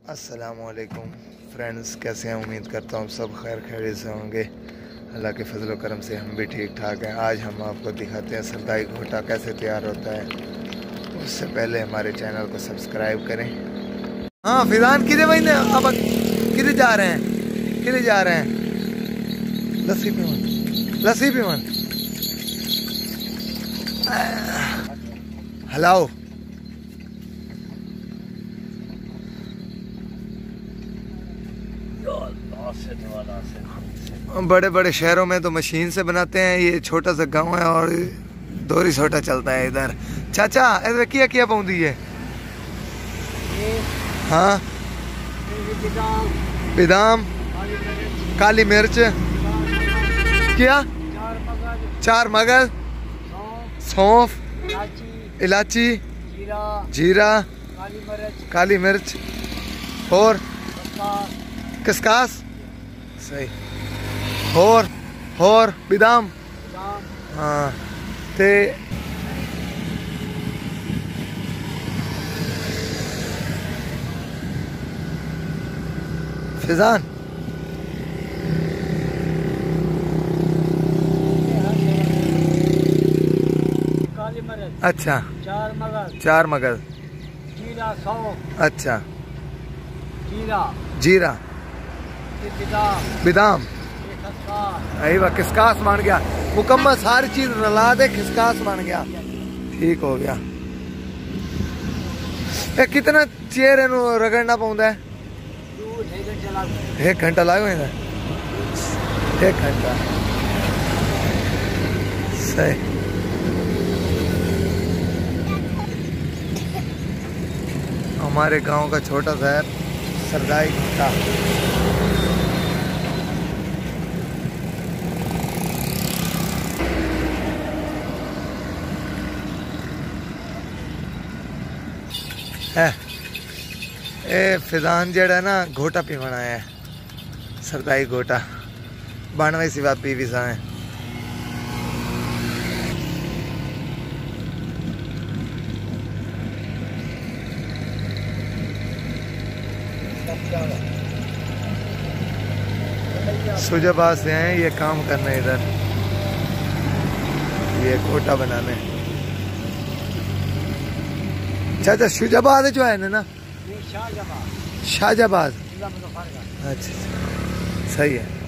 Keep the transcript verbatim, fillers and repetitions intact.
अस्सलामुअलैकुम फ्रेंड्स, कैसे हैं? उम्मीद करता हूँ सब खैर खैरियत से होंगे। अल्लाह के फजल करम से हम भी ठीक ठाक हैं। आज हम आपको दिखाते हैं सरदाई घोटा कैसे तैयार होता है। उससे पहले हमारे चैनल को सब्सक्राइब करें। हाँ फिजान किधर भाई ने अब किधर जा रहे हैं किधर जा रहे हैं लस्सी पीवन लस्सी पीवन हलाओ। बड़े बड़े शहरों में तो मशीन से बनाते हैं, ये छोटा सा गांव है और दोरी छोटा चलता है इधर। चाचा इधर क्या क्या पौंदी है? हाँ बादाम, काली मिर्च, क्या चार मगज, सौंफ, इलायची, जीरा, काली मिर्च और किसकास सही और और बादाम। हाँ ते फिजान काली मिर्च, अच्छा चार मगज, चार मगज, जीरा, सौंफ, अच्छा जीरा, जीरा, बादाम, बादाम, खसखस, वह किसकास बन गया। मुकम्मल सारी चीज रला दे, किसकास बन गया। ठीक हो गया। ए, कितना चेर इनू रगड़ना पौंदा है? एक घंटा लागो इधर, एक घंटा सही। हमारे गांव का छोटा शहर सरदाई घोटा। है ए फिजान जड़ा ना घोटा पीवन आया है, सरदाई घोटा बानवे सिवा पी भी सा है। सुजाबाद से हैं ये काम करने इधर, ये घोटा बनाने। चाचा शुजाबाद जो है ना, शाहजहाबाद। अच्छा सही है।